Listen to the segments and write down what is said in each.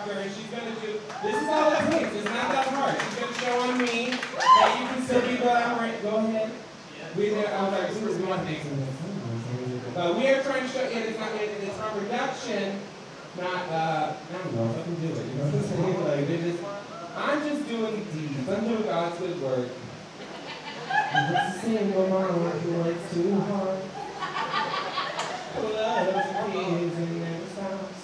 doctor, and she's going to do, this is all it takes. It's not that hard. She's going to show on me that you can still be glamour. Go ahead. We want to make some. But we are trying to show you it's our production, not, I don't know if I can do it. You know what I'm saying? Like, I'm just doing deeds. I'm doing God's good work. It's the same going on when it's too hard. Love the kids and never stops.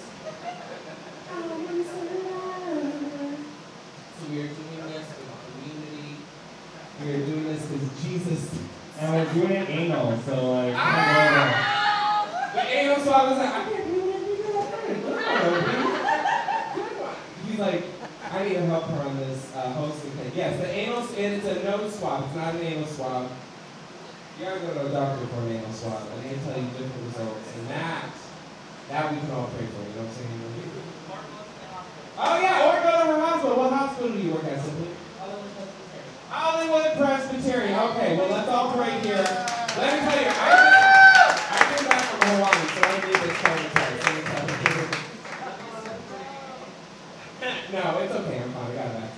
So we are doing this for the community. We are doing this because Jesus. And we're doing it anal, so like, the anal swab is like, I can't do it. He's like, I need to help her on this hosting thing. Yes, the anal, and it's a nose swab. It's not an anal swab. You gotta go to a doctor for an anal swab, and they can tell you different results. And that we can all pray for. You know what I'm saying? Oh yeah, or go to her hospital. What hospital do you work at, Simply? Hollywood Presbyterian. Okay, well let's all pray here. Let me tell you, I came back from Hawaii, so I need this phone test. No, it's okay. I'm fine. I got it.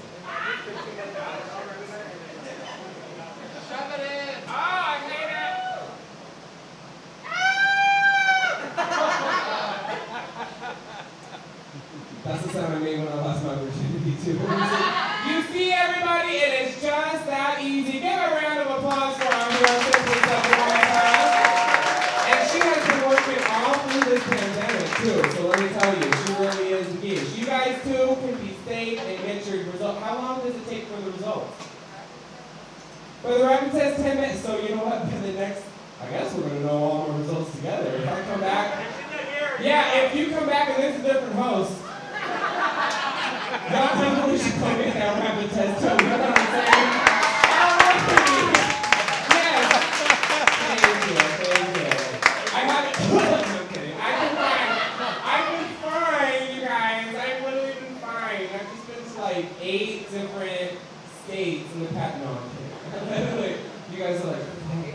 Shove it in. Oh, I hate it. That's the sound I made when I lost my virginity too. You see, everybody, it is just that easy. Give a round of applause for our hero, Simply Cebuana. And she has been working all through this pandemic too. So let me tell you, she really is the key. You guys too can be safe and get your results. How long does it take for the results? For the rapid test, 10 minutes. So you know what? For the next, I guess we're gonna know all our results together. If I come back, yeah. If you come back and there's a different host. Y'all tell me we should come in that rapid test too. You know what I'm saying? Yes. Thank you. I haven't. I'm kidding. I've been fine, you guys. I've literally been fine. I've just been to like 8 different states in the past. No, I'm kidding. You guys are like,